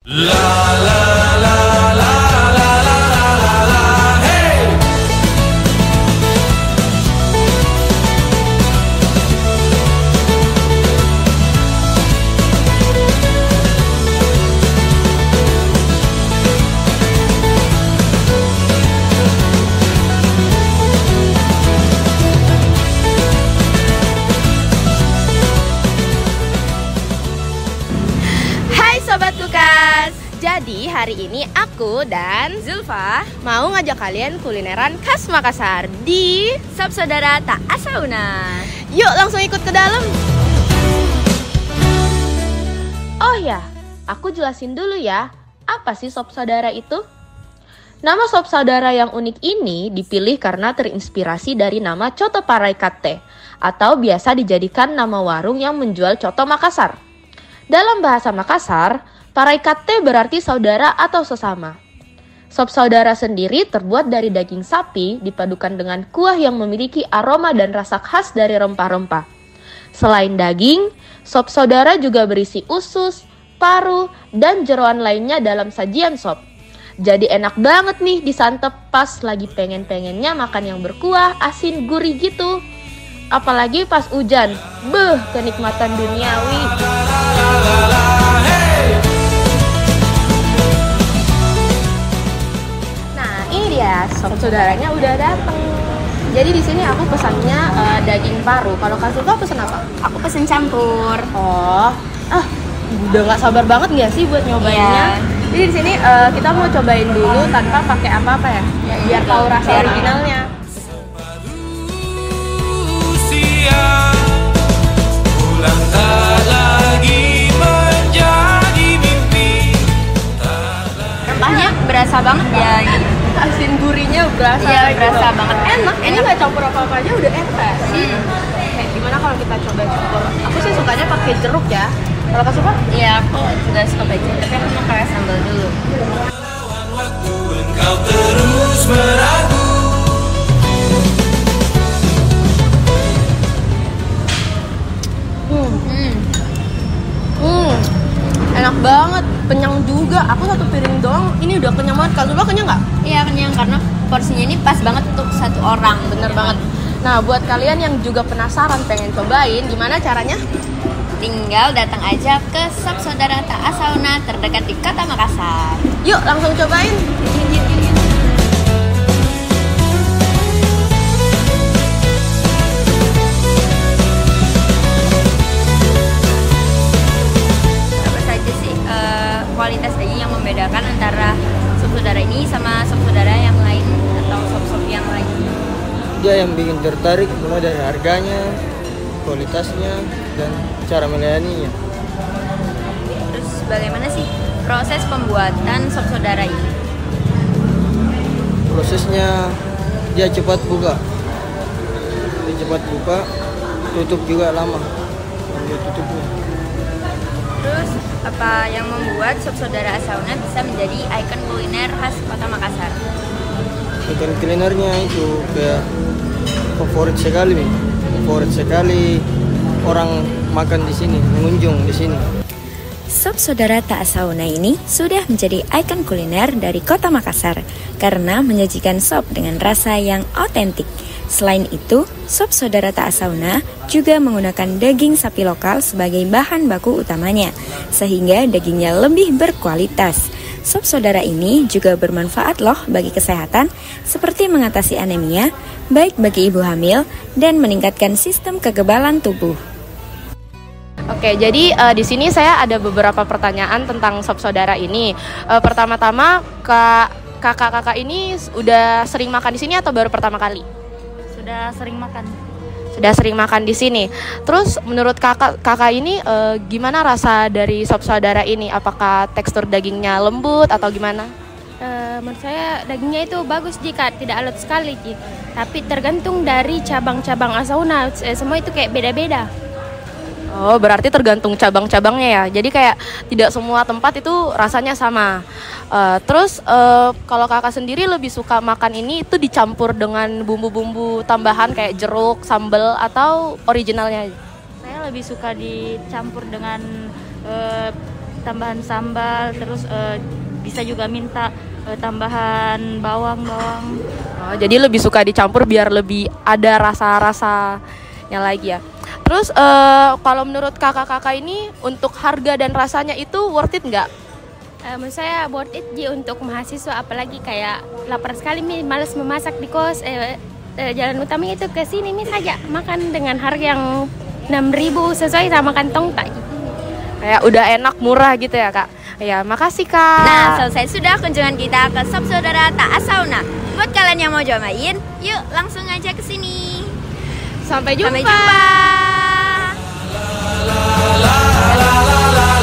Hai Sobat Lukas, jadi hari ini aku dan Zulfa mau ngajak kalian kulineran khas Makassar di Sop Saudara Tak Asauna. Yuk langsung ikut ke dalam. Oh ya, aku jelasin dulu ya, apa sih Sop Saudara itu? Nama Sop Saudara yang unik ini dipilih karena terinspirasi dari nama Coto Paraicate atau biasa dijadikan nama warung yang menjual coto Makassar. Dalam bahasa Makassar, paraicate berarti saudara atau sesama. Sop saudara sendiri terbuat dari daging sapi dipadukan dengan kuah yang memiliki aroma dan rasa khas dari rempah-rempah. Selain daging, sop saudara juga berisi usus, paru, dan jeroan lainnya dalam sajian sop. Jadi enak banget nih disantap pas lagi pengen-pengennya makan yang berkuah, asin, gurih gitu. Apalagi pas hujan, kenikmatan duniawi. Nah, ini dia sop saudaranya udah dateng. Jadi di sini aku pesannya daging paru. Kalau Kak Zulfa pesen apa? Aku pesen campur. Oh, udah nggak sabar banget nggak sih buat nyobainnya? Jadi di sini kita mau cobain dulu tanpa pakai apa-apa ya, biar tahu rasa originalnya. Rempahnya berasa banget ya. Asin gurihnya berasa. Iya, berasa gitu. banget. Enak. Ini nggak campur apa-apa aja udah enak sih. Gimana kalau kita coba campur? Aku sih sukanya pakai jeruk ya. Kalau Kak suka? Iya, aku juga suka baca, tapi aku mau pakai sambal dulu. Enak banget, kenyang juga. Aku satu piring doang, ini udah kenyang banget. Kak Zulfa kenyang nggak? Iya, kenyang karena porsinya ini pas banget untuk satu orang. Bener banget. Nah, buat kalian yang juga penasaran pengen cobain, gimana caranya? Tinggal datang aja ke Sop Saudara Tak Asauna terdekat di Kota Makassar. Yuk, langsung cobain. Apa saja sih kualitas daging yang membedakan antara Sop Saudara ini sama Sop Saudara yang lain atau sop-sop yang lain? Dia yang bikin tertarik mulai dari harganya, kualitasnya, dan cara melayaninya. Terus bagaimana sih proses pembuatan Sop Saudara ini? Prosesnya dia cepat buka, tutup juga lama. Dia tutupnya. Terus apa yang membuat Sop Saudara Asauna bisa menjadi ikon kuliner khas Kota Makassar? Ikan kulinernya itu kayak favorit sekali orang makan di sini, mengunjung di sini. Sop Saudara Tak Asauna ini sudah menjadi ikon kuliner dari Kota Makassar karena menyajikan sop dengan rasa yang otentik. Selain itu, Sop Saudara Tak Asauna juga menggunakan daging sapi lokal sebagai bahan baku utamanya, sehingga dagingnya lebih berkualitas. Sop Saudara ini juga bermanfaat loh bagi kesehatan, seperti mengatasi anemia, baik bagi ibu hamil, dan meningkatkan sistem kekebalan tubuh. Oke, jadi di sini saya ada beberapa pertanyaan tentang Sop Saudara ini. Pertama-tama, kakak-kakak ini udah sering makan di sini atau baru pertama kali? Sudah sering makan. Sudah sering makan di sini. Terus menurut kakak ini gimana rasa dari Sop Saudara ini? Apakah tekstur dagingnya lembut atau gimana? Menurut saya dagingnya itu bagus jika tidak alot sekali, tapi tergantung dari cabang-cabang Asauna. Semua itu kayak beda-beda. Oh, berarti tergantung cabang-cabangnya ya. Jadi kayak tidak semua tempat itu rasanya sama. Terus kalau kakak sendiri lebih suka makan ini itu dicampur dengan bumbu-bumbu tambahan kayak jeruk, sambal, atau originalnya aja? Saya lebih suka dicampur dengan tambahan sambal, terus bisa juga minta tambahan bawang. Oh, jadi lebih suka dicampur biar lebih ada rasa-rasanya lagi ya. Terus kalau menurut kakak-kakak ini untuk harga dan rasanya itu worth it nggak? Menurut saya worth it Ji untuk mahasiswa, apalagi kayak lapar sekali Mi, malas memasak di kos. Jalan utama itu ke sini Mi saja makan dengan harga yang 6.000 sesuai sama kantong tak. Kayak udah enak, murah gitu ya kak. Ya, makasih kak. Nah, selesai sudah kunjungan kita ke Sob Saudara Tak Sauna. Buat kalian yang mau cobain, yuk langsung aja ke sini. Sampai jumpa. Sampai jumpa.